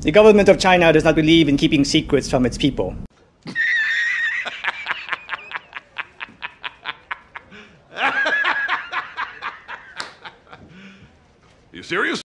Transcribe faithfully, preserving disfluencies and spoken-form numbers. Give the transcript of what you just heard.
The government of China does not believe in keeping secrets from its people. You serious?